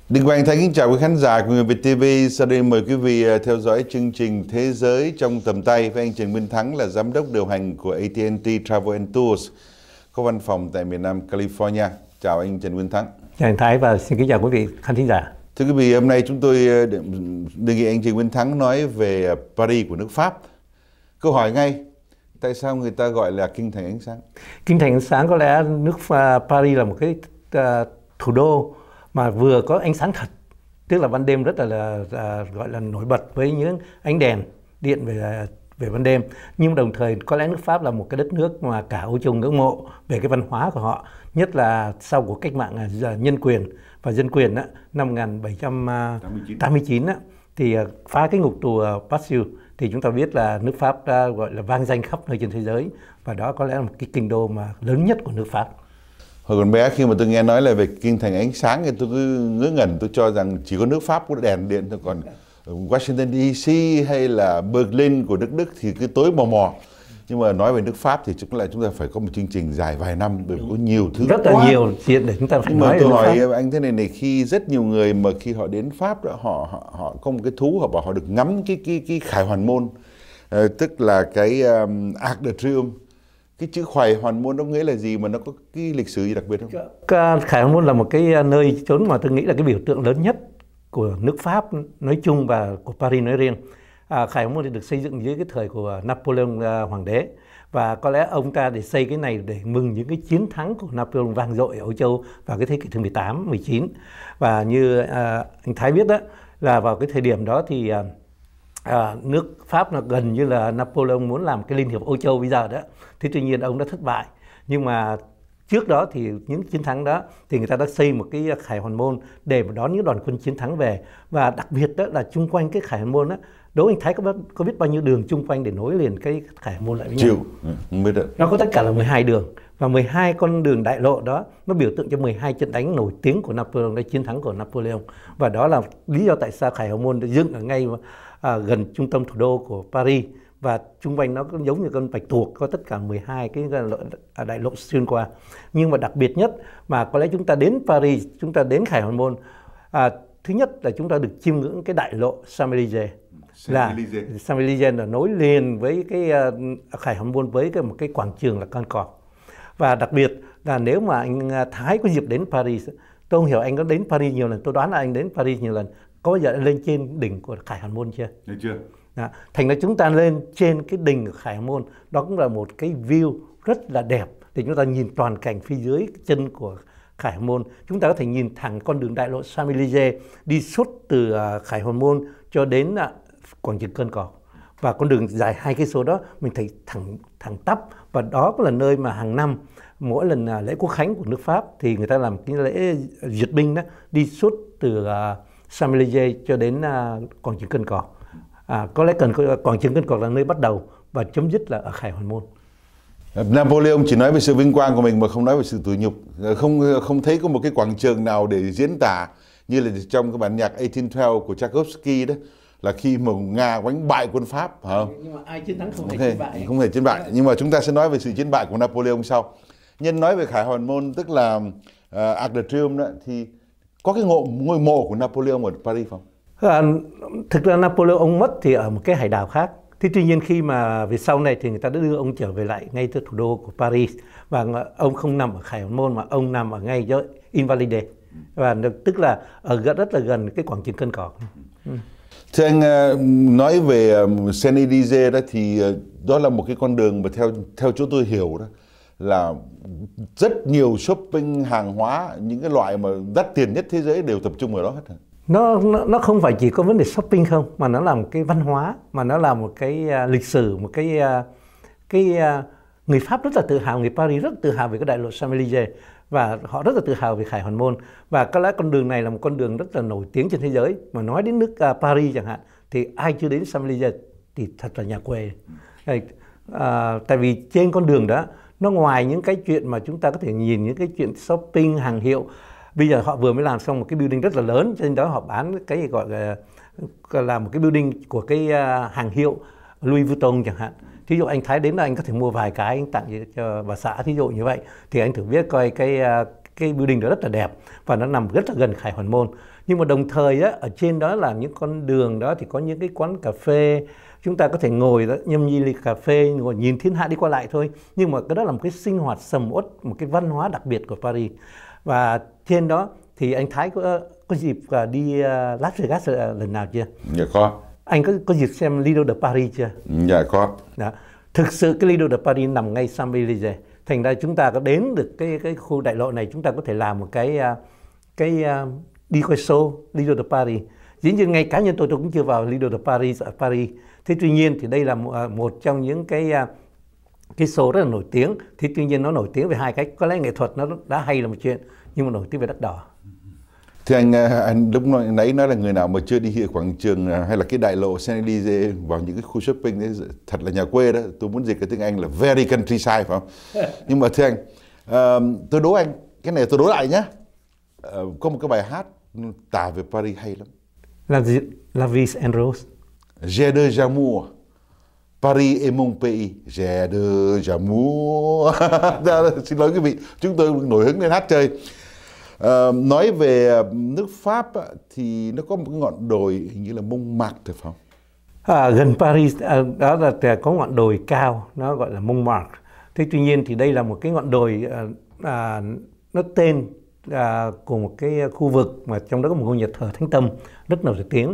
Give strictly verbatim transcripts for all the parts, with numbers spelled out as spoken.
Đinh Quang Thái kính chào quý khán giả của Người Việt ti vi. Sau đây mời quý vị theo dõi chương trình Thế giới trong tầm tay với anh Trần Minh Thắng là giám đốc điều hành của a tê and tê Travel and Tours, có văn phòng tại miền Nam California. Chào anh Trần Minh Thắng. Chào anh Thái và xin kính chào quý vị khán thính giả. Thưa quý vị, hôm nay chúng tôi đề nghị anh Trần Minh Thắng nói về Paris của nước Pháp. Câu hỏi ngay, tại sao người ta gọi là kinh thành ánh sáng? Kinh thành ánh sáng có lẽ nước Paris là một cái uh, thủ đô mà vừa có ánh sáng thật, tức là ban đêm rất là, là, là gọi là nổi bật với những ánh đèn điện về về ban đêm, nhưng đồng thời có lẽ nước Pháp là một cái đất nước mà cả Âu Châu ngưỡng mộ về cái văn hóa của họ, nhất là sau cuộc cách mạng nhân quyền và dân quyền đó, năm một nghìn bảy trăm tám mươi chín đó, thì phá cái ngục tù Bastille thì chúng ta biết là nước Pháp đã gọi là vang danh khắp nơi trên thế giới, và đó có lẽ là một cái kinh đô mà lớn nhất của nước Pháp. Hồi còn bé khi mà tôi nghe nói là về kinh thành ánh sáng thì tôi cứ ngớ ngẩn, tôi cho rằng chỉ có nước Pháp có đèn điện thôi, còn Washington đê xê hay là Berlin của nước Đức thì cứ tối mò mò. Nhưng mà nói về nước Pháp thì chúng lại chúng ta phải có một chương trình dài vài năm, bởi vì có nhiều thứ rất là quá. Nhiều chuyện để chúng ta phải Nhưng nói. mà tôi hỏi Pháp. Anh thế này này, khi rất nhiều người mà khi họ đến Pháp đó, họ họ họ có một cái thú, họ bảo họ được ngắm cái cái cái khải hoàn môn, uh, tức là cái um, Arc de Triomphe. Cái chữ khải hoàn môn đó nghĩa là gì, mà nó có cái lịch sử gì đặc biệt không? Khải hoàn môn là một cái nơi chốn mà tôi nghĩ là cái biểu tượng lớn nhất của nước Pháp nói chung và của Paris nói riêng. À, khải hoàn môn thì được xây dựng dưới cái thời của Napoleon uh, hoàng đế, và có lẽ ông ta để xây cái này để mừng những cái chiến thắng của Napoleon vang dội ở Âu Châu vào cái thế kỷ thứ mười tám, mười chín. Và như uh, anh Thái biết đó, là vào cái thời điểm đó thì uh, À, nước Pháp là gần như là Napoleon muốn làm cái Liên hiệp Âu Châu bây giờ đó. Thế tuy nhiên ông đã thất bại. Nhưng mà trước đó thì những chiến thắng đó thì người ta đã xây một cái khải hoàn môn để mà đón những đoàn quân chiến thắng về. Và đặc biệt đó là chung quanh cái khải hoàn môn đó, đố anh Thái có, có biết bao nhiêu đường chung quanh để nối liền cái khải hoàn môn lại với nhau? Chịu, không biết được. Nó có tất cả là mười hai đường. Và mười hai con đường đại lộ đó nó biểu tượng cho mười hai trận đánh nổi tiếng của Napoleon, cái chiến thắng của Napoleon. Và đó là lý do tại sao khải hoàn môn được dựng ở ngay À, gần trung tâm thủ đô của Paris, và chung quanh nó cũng giống như con bạch tuộc, có tất cả mười hai cái đại lộ xuyên qua. Nhưng mà đặc biệt nhất mà có lẽ chúng ta đến Paris, chúng ta đến khải hoàn môn, à, thứ nhất là chúng ta được chiêm ngưỡng cái đại lộ Champs-Élysées, là Champs-Élysées là nối liền với cái uh, khải hoàn môn với cái một cái quảng trường là Concorde. Và đặc biệt là nếu mà anh Thái có dịp đến Paris, tôi không hiểu anh có đến Paris nhiều lần, tôi đoán là anh đến Paris nhiều lần. Có bao giờ lên trên đỉnh của khải hoàn môn chưa? Được chưa? Đó. Thành ra chúng ta lên trên cái đỉnh của khải hoàn môn, đó cũng là một cái view rất là đẹp để chúng ta nhìn toàn cảnh phía dưới chân của khải hoàn môn. Chúng ta có thể nhìn thẳng con đường đại lộ Champs-Élysées đi suốt từ uh, khải hoàn môn cho đến uh, quảng trường Concorde. Và con đường dài hai cây số đó mình thấy thẳng thẳng tắp, và đó cũng là nơi mà hàng năm mỗi lần uh, lễ quốc khánh của nước Pháp thì người ta làm cái lễ duyệt binh đó, đi suốt từ uh, Champs-Élysées cho đến uh, quảng trường Concorde. À, có lẽ cần quảng trường Concorde là nơi bắt đầu và chấm dứt là ở khải hoàn môn. Napoleon chỉ nói về sự vinh quang của mình mà không nói về sự tủi nhục. Không không thấy có một cái quảng trường nào để diễn tả như là trong cái bản nhạc mười tám mười của Tchaikovsky đó, là khi mà Nga đánh bại quân Pháp, phải không? Nhưng mà ai chiến thắng không thể okay. chiến bại. Không thể chiến bại. Nhưng mà chúng ta sẽ nói về sự chiến bại của Napoleon sau. Nhân nói về khải hoàn môn, tức là uh, Arc de Triomphe đó, thì có cái ngộ, ngôi mộ của Napoleon ở Paris không? À, thực ra Napoleon ông mất thì ở một cái hải đảo khác. Thế tuy nhiên khi mà về sau này thì người ta đã đưa ông trở về lại ngay từ thủ đô của Paris, và ông không nằm ở khải hoàn môn mà ông nằm ở ngay chỗ Invalides, và tức là ở gần, rất là gần cái quảng trường Concorde. Ừ. Thưa anh, nói về Champs-Élysées đó thì đó là một cái con đường mà theo theo chỗ tôi hiểu đó là rất nhiều shopping hàng hóa, những cái loại mà đắt tiền nhất thế giới đều tập trung ở đó hết. Nó, nó nó không phải chỉ có vấn đề shopping không, mà nó là một cái văn hóa, mà nó là một cái uh, lịch sử, một cái uh, cái uh, người Pháp rất là tự hào, người Paris rất tự hào về cái đại lộ Champs-Élysées, và họ rất là tự hào về khải hoàn môn. Và có lẽ con đường này là một con đường rất là nổi tiếng trên thế giới. Mà nói đến nước uh, Paris chẳng hạn thì ai chưa đến Champs-Élysées thì thật là nhà quê. Đây, uh, tại vì trên con đường đó nó ngoài những cái chuyện mà chúng ta có thể nhìn những cái chuyện shopping hàng hiệu. Bây giờ họ vừa mới làm xong một cái building rất là lớn, trên đó họ bán cái gọi là, là một cái building của cái hàng hiệu Louis Vuitton chẳng hạn. Thí dụ anh Thái đến là anh có thể mua vài cái anh tặng cho bà xã, thí dụ như vậy. Thì anh thử biết coi cái cái building đó rất là đẹp và nó nằm rất là gần khải hoàn môn. Nhưng mà đồng thời á, ở trên đó là những con đường đó thì có những cái quán cà phê, chúng ta có thể ngồi đó nhâm nhi ly cà phê, ngồi nhìn thiên hạ đi qua lại thôi. Nhưng mà cái đó là một cái sinh hoạt sầm uất, một cái văn hóa đặc biệt của Paris. Và trên đó thì anh Thái có có dịp đi Las Vegas lần nào chưa? Dạ có. Anh có có dịp xem Lido de Paris chưa? Dạ có. Đó. Thực sự cái Lido de Paris nằm ngay Champs-Élysées. Thành ra chúng ta có đến được cái cái khu đại lộ này, chúng ta có thể làm một cái cái đi quay show Lido de Paris. Dĩ nhiên ngay cá nhân tôi tôi cũng chưa vào Lido de Paris ở Paris. Thế tuy nhiên thì đây là một trong những cái cái show rất là nổi tiếng. Thì tuy nhiên nó nổi tiếng về hai cách, có lẽ nghệ thuật nó đã hay là một chuyện, nhưng mà nổi tiếng về đắt đỏ. Thì anh anh lúc nãy nói là người nào mà chưa đi quảng trường hay là cái đại lộ Champs-Élysées vào những cái khu shopping ấy, thật là nhà quê đó. Tôi muốn dịch cái tiếng Anh là very countryside, phải không? Nhưng mà thưa anh, uh, tôi đố anh cái này, tôi đố lại nhé. Uh, có một cái bài hát tả về Paris hay lắm. Là gì? La Vie en Rose. J'ai de l'amour. Paris est mon pays. J'ai de l'amour. Xin lỗi quý vị, chúng tôi nổi hứng lên hát chơi. Uh, nói về nước Pháp thì nó có một cái ngọn đồi hình như là Montmartre, phải không? À, gần Paris à, đó là có ngọn đồi cao, nó gọi là Montmartre. Thế tuy nhiên thì đây là một cái ngọn đồi à, à, nó tên à, của một cái khu vực mà trong đó có một ngôi nhà thờ Thánh Tâm rất nổi tiếng,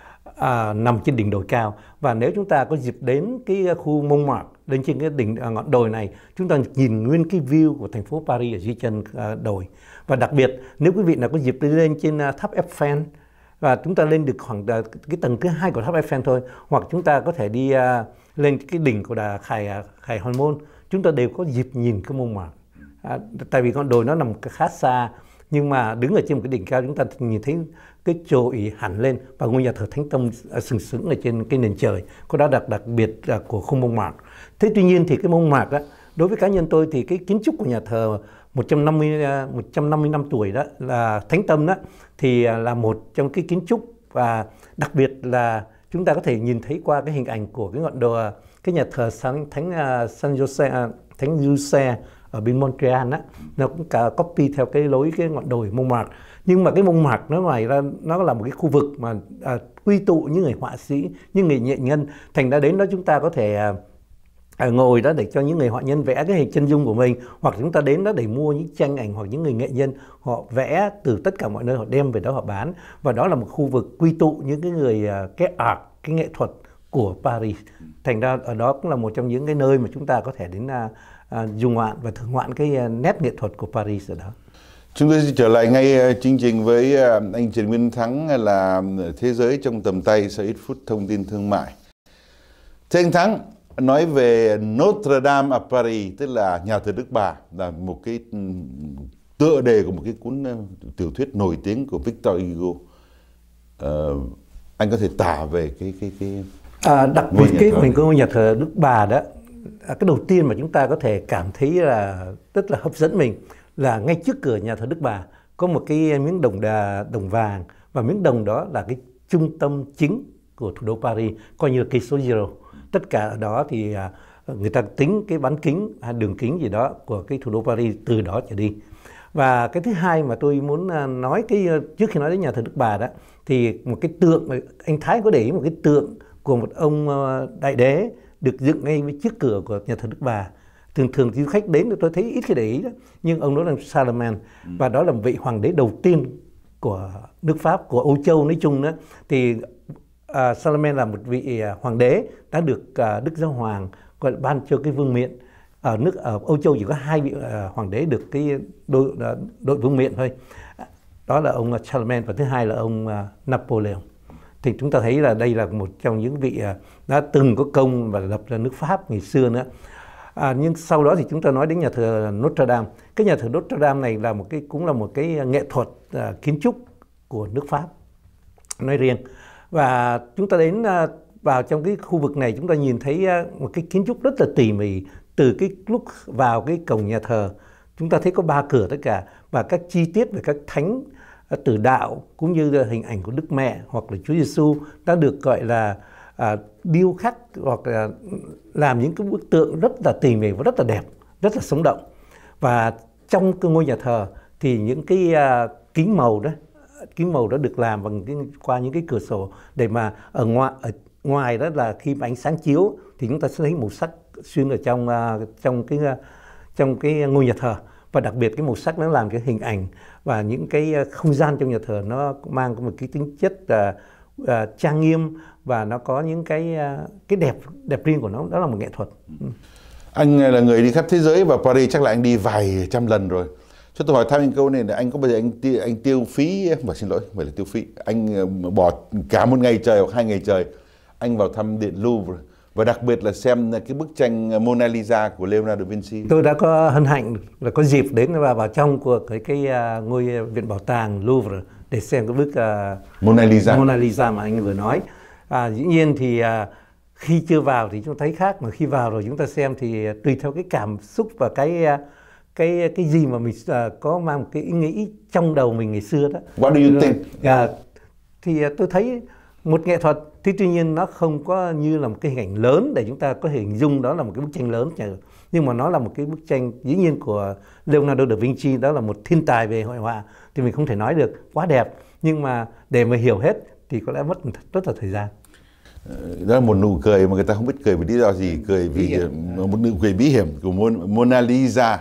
à, nằm trên đỉnh đồi cao. Và nếu chúng ta có dịp đến cái khu Montmartre, lên trên cái đỉnh à, ngọn đồi này, chúng ta nhìn nguyên cái view của thành phố Paris ở dưới chân à, đồi. Và đặc biệt nếu quý vị nào có dịp đi lên trên uh, tháp Eiffel, và chúng ta lên được khoảng uh, cái tầng thứ hai của tháp Eiffel thôi, hoặc chúng ta có thể đi uh, lên cái đỉnh của đà Khải uh, Khải Hoàn Môn, chúng ta đều có dịp nhìn cái Montmartre. À, tại vì con đồi nó nằm khá xa, nhưng mà đứng ở trên một cái đỉnh cao chúng ta nhìn thấy cái chồi ỉ hẳn lên và ngôi nhà thờ Thánh Tâm uh, sừng sững ở trên cái nền trời, có đó đặc đặc biệt uh, của khu Montmartre. Thế tuy nhiên thì cái Montmartre đó, đối với cá nhân tôi thì cái kiến trúc của nhà thờ một trăm năm mươi năm tuổi đó là Thánh Tâm đó thì là một trong cái kiến trúc, và đặc biệt là chúng ta có thể nhìn thấy qua cái hình ảnh của cái ngọn đồi, cái nhà thờ Thánh Thánh San Jose, Thánh Giuse ở bên Montreal đó, nó cũng cả copy theo cái lối cái ngọn đồi Montmartre. Nhưng mà cái Montmartre nó ngoài ra nó là một cái khu vực mà à, quy tụ những người họa sĩ, những người nghệ nhân. Thành ra đến đó chúng ta có thể à, À, ngồi đó để cho những người họa nhân vẽ cái hình chân dung của mình, hoặc chúng ta đến đó để mua những tranh ảnh, hoặc những người nghệ nhân họ vẽ từ tất cả mọi nơi, họ đem về đó họ bán. Và đó là một khu vực quy tụ những cái người cái art, cái nghệ thuật của Paris. Thành ra ở đó cũng là một trong những cái nơi mà chúng ta có thể đến uh, uh, dung ngoạn và thưởng ngoạn cái uh, nét nghệ thuật của Paris ở đó. Chúng tôi sẽ trở lại ngay chương trình với uh, anh Trần Nguyên Thắng là Thế giới trong tầm tay sau ít phút thông tin thương mại. Thưa anh Thắng, nói về Notre Dame à Paris, tức là nhà thờ Đức Bà, là một cái tựa đề của một cái cuốn tiểu thuyết nổi tiếng của Victor Hugo. Uh, anh có thể tả về cái cái cái à, đặc biệt cái mình có ngôi nhà thờ Đức Bà đó, cái đầu tiên mà chúng ta có thể cảm thấy là rất là hấp dẫn mình là ngay trước cửa nhà thờ Đức Bà có một cái miếng đồng đà đồng vàng, và miếng đồng đó là cái trung tâm chính của thủ đô Paris, coi như là cây số zero. Tất cả ở đó thì người ta tính cái bán kính hay đường kính gì đó của cái thủ đô Paris từ đó trở đi. Và cái thứ hai mà tôi muốn nói, cái trước khi nói đến nhà thờ Đức Bà đó, thì một cái tượng, anh Thái có để ý một cái tượng của một ông đại đế được dựng ngay với trước cửa của nhà thờ Đức Bà. Thường thường du khách đến tôi thấy ít khi để ý đó, nhưng ông đó là Charlemagne, và đó là một vị hoàng đế đầu tiên của nước Pháp, của Âu Châu nói chung đó. Thì uh, Charlemagne là một vị uh, hoàng đế đã được uh, Đức Giáo Hoàng gọi là ban cho cái vương miện. Ở nước ở Âu Châu chỉ có hai vị uh, hoàng đế được cái đội uh, đội vương miện thôi. Đó là ông Charlemagne và thứ hai là ông uh, Napoleon. Thì chúng ta thấy là đây là một trong những vị uh, đã từng có công và lập ra nước Pháp ngày xưa nữa. À, nhưng sau đó thì chúng ta nói đến nhà thờ Notre Dame. Cái nhà thờ Notre Dame này là một cái cũng là một cái nghệ thuật uh, kiến trúc của nước Pháp nói riêng. Và chúng ta đến uh, vào trong cái khu vực này, chúng ta nhìn thấy uh, một cái kiến trúc rất là tỉ mỉ. Từ cái lúc vào cái cổng nhà thờ, chúng ta thấy có ba cửa tất cả, và các chi tiết về các thánh uh, tử đạo cũng như là hình ảnh của Đức Mẹ hoặc là Chúa Giêsu đã được gọi là À, điêu khắc hoặc là làm những cái bức tượng rất là tỉ mỉ và rất là đẹp, rất là sống động. Và trong cái ngôi nhà thờ thì những cái uh, kính màu đó kính màu đó được làm bằng cái, qua những cái cửa sổ để mà ở ngoài ở ngoài đó là khi mà ánh sáng chiếu thì chúng ta sẽ thấy màu sắc xuyên ở trong uh, trong cái uh, trong cái ngôi nhà thờ, và đặc biệt cái màu sắc nó làm cái hình ảnh và những cái không gian trong nhà thờ nó mang một cái tính chất uh, uh, trang nghiêm, và nó có những cái uh, cái đẹp đẹp riêng của nó, đó là một nghệ thuật. Ừ. Anh là người đi khắp thế giới, và Paris chắc là anh đi vài trăm lần rồi. Cho tôi hỏi thăm anh câu này là anh có bao giờ anh tiêu, anh tiêu phí, và xin lỗi, không phải là tiêu phí, anh bỏ cả một ngày trời hoặc hai ngày trời anh vào thăm Điện Louvre, và đặc biệt là xem cái bức tranh Mona Lisa của Leonardo da Vinci? Tôi đã có hân hạnh là có dịp đến và vào trong của cái cái uh, ngôi viện bảo tàng Louvre để xem cái bức uh, Mona Lisa. Mona Lisa mà anh vừa nói. À, dĩ nhiên thì uh, khi chưa vào thì chúng ta thấy khác, mà khi vào rồi chúng ta xem thì tùy theo cái cảm xúc và cái uh, cái cái gì mà mình uh, có mang một cái ý nghĩ trong đầu mình ngày xưa đó. What do you think? Uh, thì uh, tôi thấy một nghệ thuật, thì tuy nhiên nó không có như là một cái hình ảnh lớn để chúng ta có thể hình dung đó là một cái bức tranh lớn, nhưng mà nó là một cái bức tranh dĩ nhiên của Leonardo da Vinci, đó là một thiên tài về hội họa, thì mình không thể nói được quá đẹp, nhưng mà để mà hiểu hết thì có lẽ mất rất là thời gian. Đó là một nụ cười mà người ta không biết cười vì lý do gì, cười vì một nụ cười bí hiểm của Mona Lisa.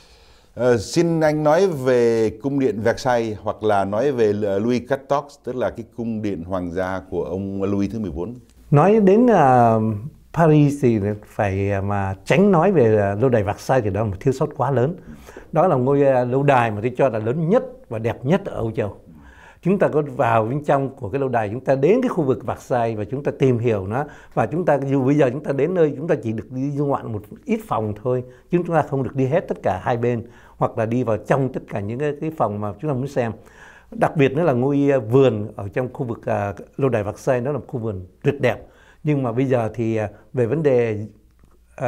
Uh, xin anh nói về cung điện Versailles, hoặc là nói về Louis quatorze, tức là cái cung điện hoàng gia của ông Louis thứ mười bốn. Nói đến uh, Paris thì phải mà tránh nói về lâu đài Versailles thì đó là một thiếu sót quá lớn. Đó là ngôi uh, lâu đài mà tôi cho là lớn nhất và đẹp nhất ở Âu Châu. Chúng ta có vào bên trong của cái lâu đài, chúng ta đến cái khu vực Versailles và chúng ta tìm hiểu nó, và chúng ta dù bây giờ chúng ta đến nơi chúng ta chỉ được đi du ngoạn một ít phòng thôi, chứ chúng ta không được đi hết tất cả hai bên, hoặc là đi vào trong tất cả những cái, cái phòng mà chúng ta muốn xem. Đặc biệt nữa là ngôi vườn ở trong khu vực uh, lâu đài Versailles, đó là một khu vườn tuyệt đẹp. Nhưng mà bây giờ thì uh, về vấn đề uh,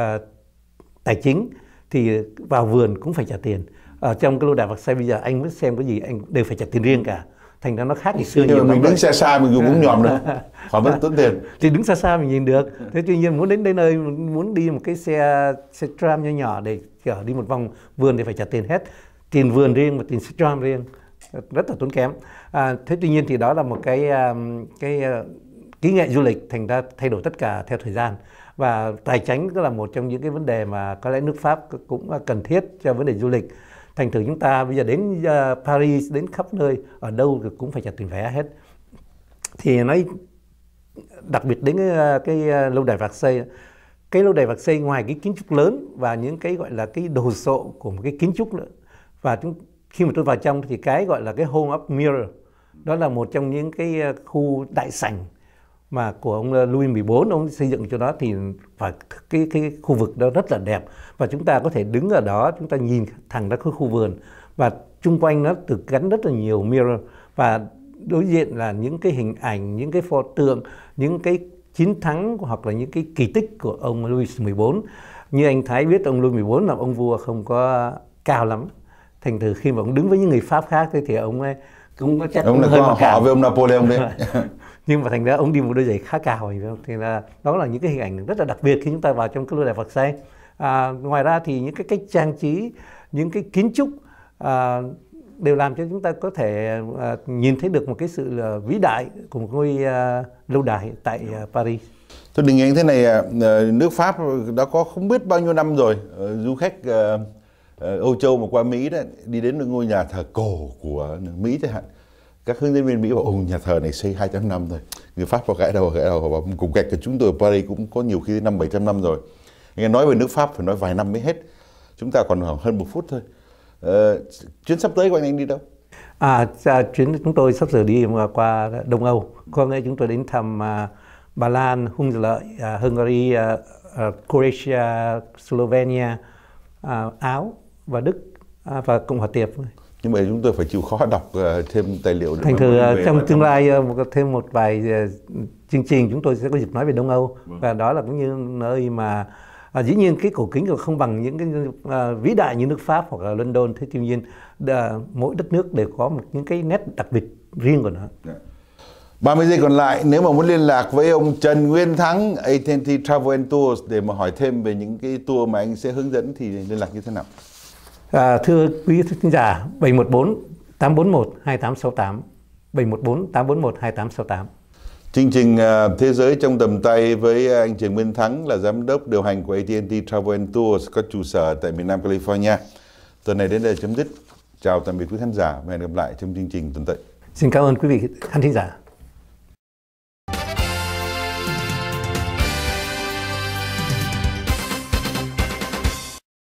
tài chính thì vào vườn cũng phải trả tiền. Ở trong cái lâu đài Versailles bây giờ anh muốn xem cái gì anh đều phải trả tiền riêng cả. Thành ra nó khác ngày xưa nhiều. Mình đứng xa xa mình cũng nhòm được, khỏi mất tốn tiền. Thì đứng xa xa mình nhìn được. Thế tuy nhiên muốn đến đến nơi, muốn đi một cái xe xe tram nhỏ nhỏ để chở đi một vòng vườn thì phải trả tiền hết, tiền vườn riêng và tiền xe tram riêng, rất là tốn kém. À, thế tuy nhiên thì đó là một cái cái kỹ nghệ du lịch, thành ra thay đổi tất cả theo thời gian, và tài chính cũng là một trong những cái vấn đề mà có lẽ nước Pháp cũng cần thiết cho vấn đề du lịch. Thành thử chúng ta bây giờ đến uh, Paris, đến khắp nơi, ở đâu cũng phải trả tiền vé hết. Thì nói đặc biệt đến cái, cái uh, lâu đài Versailles, cái lâu đài Versailles ngoài cái kiến trúc lớn và những cái gọi là cái đồ sộ của một cái kiến trúc nữa, và chúng, khi mà tôi vào trong thì cái gọi là cái Hall of Mirror, đó là một trong những cái khu đại sảnh mà của ông Louis mười bốn ông xây dựng cho đó, thì phải cái cái khu vực đó rất là đẹp, và chúng ta có thể đứng ở đó, chúng ta nhìn thẳng ra cái khu vườn, và chung quanh nó được gắn rất là nhiều mirror, và đối diện là những cái hình ảnh, những cái pho tượng, những cái chiến thắng hoặc là những cái kỳ tích của ông Louis mười bốn. Như anh Thái biết, ông Louis mười bốn là ông vua không có cao lắm, thành thử khi mà ông đứng với những người Pháp khác thì ông ấy cũng có chắc ông là hơi có họ với ông Napoleon đấy. Nhưng mà thành ra ông đi một đôi giày khá cao, thì là đó là những cái hình ảnh rất là đặc biệt khi chúng ta vào trong cái lâu đài Versailles. À, ngoài ra thì những cái cách trang trí, những cái kiến trúc à, đều làm cho chúng ta có thể à, nhìn thấy được một cái sự à, vĩ đại của một ngôi à, lâu đài tại à, Paris. Tôi định nghĩ thế này, nước Pháp đã có không biết bao nhiêu năm rồi, du khách uh, Âu Châu mà qua Mỹ đó, đi đến ngôi nhà thờ cổ của Mỹ chẳng hạn, các hướng dẫn viên Mỹ bảo ồ nhà thờ này xây hai trăm năm rồi, người Pháp vào gãi đầu gãi đầu và cùng kẹt của chúng tôi ở Paris cũng có nhiều khi năm bảy trăm năm rồi. Nghe nói về nước Pháp phải nói vài năm mới hết, chúng ta còn hơn một phút thôi. Uh, chuyến sắp tới của anh anh đi đâu? À, chuyến chúng tôi sắp sửa đi qua Đông Âu, có nghĩa chúng tôi đến thăm uh, Ba Lan, Hung Lợi, uh, Hungary, uh, uh, Croatia, Slovenia, uh, Áo và Đức uh, và Cộng hòa Tiệp. Nhưng mà chúng tôi phải chịu khó đọc uh, thêm tài liệu. Thành thử uh, trong tương lai uh, thêm một vài uh, chương trình chúng tôi sẽ có dịp nói về Đông Âu, vâng. Và đó là cũng như nơi mà uh, dĩ nhiên cái cổ kính không bằng những cái uh, vĩ đại như nước Pháp hoặc là London, thế tuy nhiên uh, mỗi đất nước đều có một những cái nét đặc biệt riêng của nó. Yeah. ba mươi giây còn lại, nếu mà muốn liên lạc với ông Trần Nguyên Thắng, a tê and tê Travel and Tours để mà hỏi thêm về những cái tour mà anh sẽ hướng dẫn thì liên lạc như thế nào? À, thưa quý khán giả, bảy một bốn tám bốn một hai tám sáu tám. bảy một bốn tám bốn một hai tám sáu tám. Chương trình uh, Thế giới trong tầm tay với anh Trần Minh Thắng là giám đốc điều hành của a tê and tê Travel and Tours có trụ sở tại miền Nam California. Tuần này đến đây chấm dứt. Chào tạm biệt quý khán giả và hẹn gặp lại trong chương trình tuần tới. Xin cảm ơn quý vị khán thính giả.